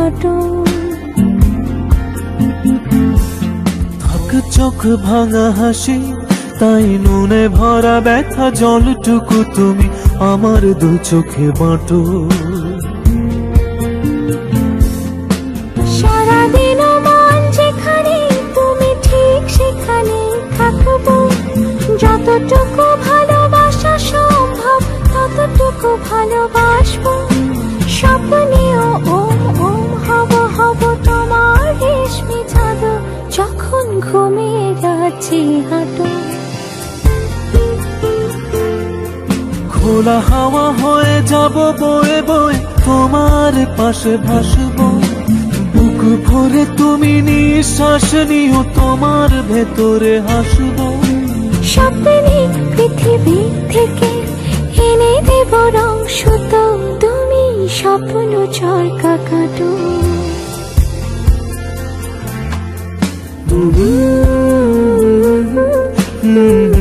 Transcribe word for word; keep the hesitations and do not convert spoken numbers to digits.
কাটো। থাক চোখ ভাঙা হাসি, তাই নুনে ভরা ব্যথা জলটুকু তুমি আমার দু চোখে বাঁটো। সারাদিন মন যেখানে তুমি ঠিক সেখানে থাকবো, যতটুকু ভালোবাসা সম্ভব ততটুকু ভালোবাসবো। স্বপ্নেও ওম ওম হব হব তোমার রেশমি চাদর, যখন ঘুমিয়ে যাচ্ছি হাঁটো। খোলা হাওয়া হয়ে যাব বয়ে বয়ে তোমার পাশে ভাসবো। বুক ভরে তুমি নিঃশ্বাস নিও, তোমার ভেতরে হাসবো। স্বপ্নে পৃথিবী থেকে এনে দেব রং সুতো, তুমি স্বপ্ন চরকা কাটো। Mm-hmm.